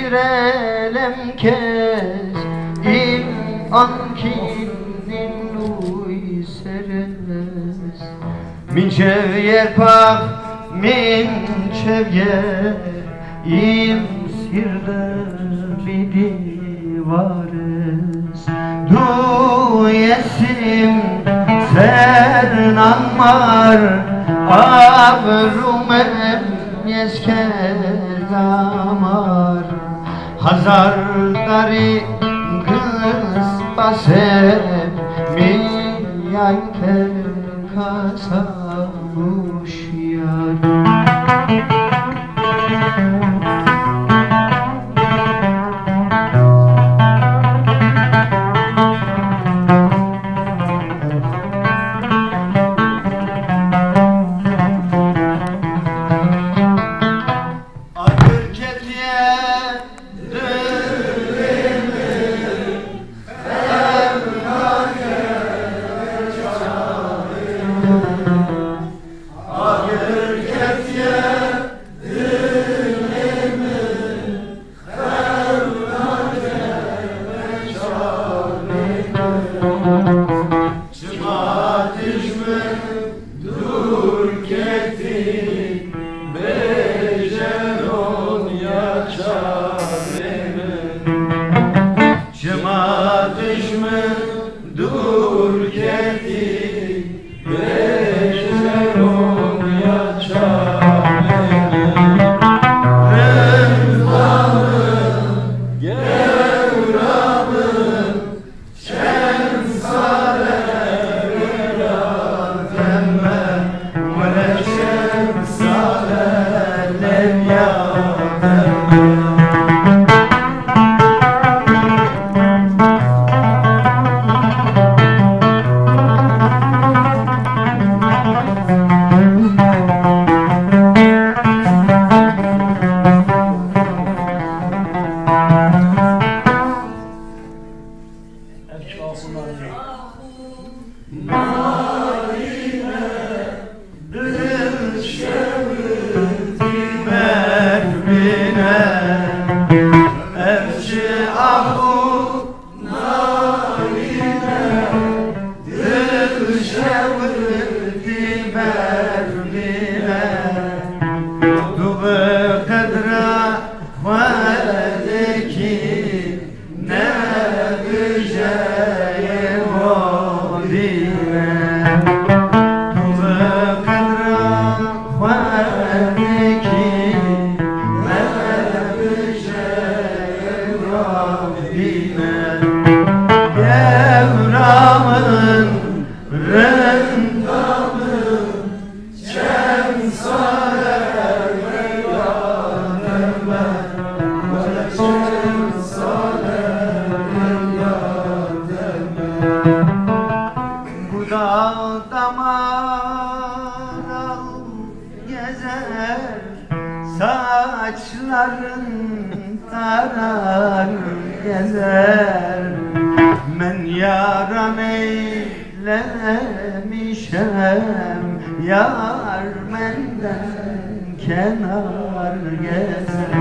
Elem kes in ankinin lui seres min çevyer pak min çevyer im sirde bidi vares du yesim sernanmar avrumem yeskezamar Hazar dari kız basem mi yayte kasamuş yar Saçların tarar gezer Men yaram eylemişem Yar menden kenar gezer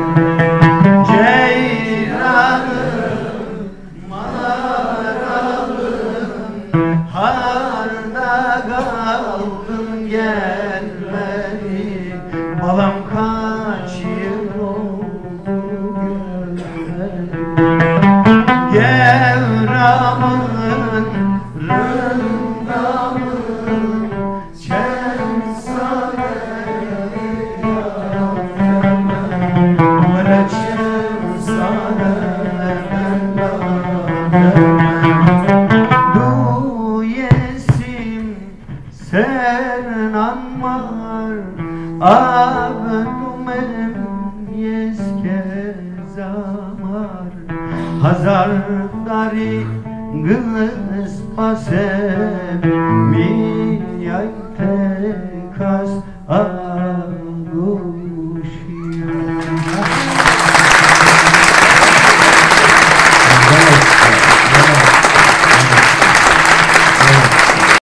Ceyranım, maralım Harda kaldım gelmedi Balam kaç yıl oldu görmedi Gevramın, rındamın Çen sadeyi yâdeme Çen sadeyi yâdeme Du yesim sen anmar Abdümem yeskezamar Hazar dari gız pasem Mi yayte kas agu